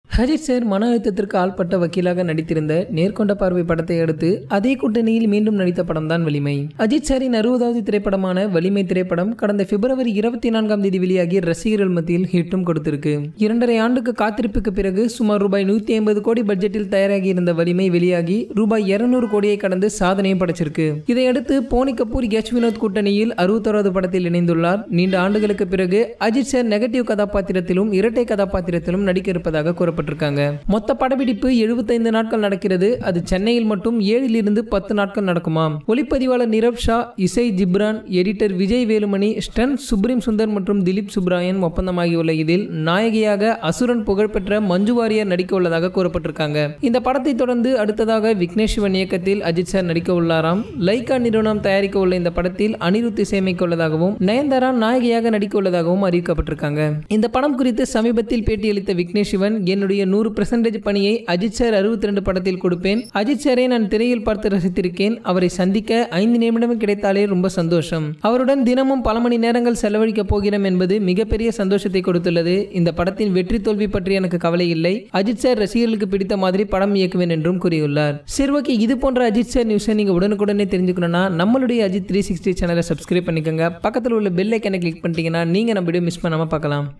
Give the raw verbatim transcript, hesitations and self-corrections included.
Ajith sir மன அழுத்தத்திற்கு ஆள்பட்ட வக்கீலாக நடித்திருந்த நேர்கொண்ட பார்வை படத்தை அடுத்து அதே கூட்டணியில் மீண்டும் நடித்த படம் தான் வலிமை. அஜித் சாரின் அறுபதாவது திரைப்படமான வலிமை திரைப்படம் கடந்த பிப்ரவரி இருபத்தி நான்காம் தேதி வெளியாகி ரசிகர்கள் மத்தியில் ஹிட்டும் கொடுத்திருக்கு. இரண்டரை ஆண்டுக்கு காத்திருப்புக்கு பிறகு சுமார் ரூபாய் நூத்தி ஐம்பது கோடி பட்ஜெட்டில் தயாராகி இருந்த வலிமை வெளியாகி ரூபாய் இருநூறு கோடியை கடந்து சாதனையும் படைச்சிருக்கு. இதையடுத்து போனி கபூர் எச் வினோத் கூட்டணியில் அறுபத்தோராவது படத்தில் இணைந்துள்ளார். நீண்ட ஆண்டுகளுக்கு பிறகு அஜித் சார் நெகட்டிவ் கதாபாத்திரத்திலும் இரட்டை கதாபாத்திரத்திலும் நடிக்க இருப்பதாக கூறப்பட்டிருக்காங்க. மொத்த படப்பிடிப்பு எழுபத்தைந்து நாட்கள் நடக்கிறது. அது சென்னையில் மட்டும் ஏழில் இருந்து பத்து நாட்கள் நடக்குமாம். ஒளிப்பதிவாளர் நிரவ் ஷா, இசை Ghibran, editor Vijay Velumani, stunt supreme Sundar மற்றும் திலீப் சுப்ராயன் ஒப்பந்தமாகியுள்ள இதில் நாயகியாக அசுரன் புகழ்பெற்ற மஞ்சு வாரியர் நடிக்க உள்ளதாக கூறப்பட்டிருக்காங்க. இந்த படத்தை தொடர்ந்து அடுத்ததாக விக்னேஷ் சிவன் இயக்கத்தில் அஜித் சார் நடிக்க உள்ளாராம். லைகா நிறுவனம் தயாரிக்க உள்ள இந்த படத்தில் அனிருத் இசையமைக்க உள்ளதாகவும் நயன்தாரா நாயகியாக நடிக்க உள்ளதாகவும் அறிவிக்கப்பட்டிருக்காங்க. இந்த படம் குறித்து சமீபத்தில் பேட்டியளித்த விக்னேஷ் சிவன், என்னுடைய நூறு பெர்சன்டேஜ் பணியை அஜித் சார் அறுபத்தி ரெண்டு படத்தில் கொடுப்பேன். அஜித் சாரை நான் திரையில் பார்த்து ரசித்திருக்கேன். அவரை சந்திக்க ஐந்து நிமிடம் கிடைத்தாலே ரொம்ப சந்தோஷம். அவருடன் தினமும் பல மணி நேரங்கள் செலவழிக்க போகிறோம் என்பது மிகப்பெரிய சந்தோஷத்தை கொடுத்துள்ளது. இந்த படத்தின் வெற்றி தோல்வி பற்றி எனக்கு கவலை இல்லை. அஜித் சார் ரசிகர்களுக்கு பிடித்த மாதிரி படம் இயக்குவேன் என்றும் கூறியுள்ளார். சரி, ஓகே, இது போன்ற அஜித் சார் நியூஸை நீங்க உடனுக்குடனே தெரிஞ்சுக்கணும்னா நம்மளுடைய அஜித் த்ரீ சிக்ஸ்டி சேனலை சப்ஸ்கிரைப் பண்ணிக்கோங்க. பக்கத்தில் உள்ள பெல் ஐக்கனை கிளிக் பண்ணிட்டீங்கன்னா நீங்க நம்ம வீடியோ மிஸ் பண்ணாம பார்க்கலாம்.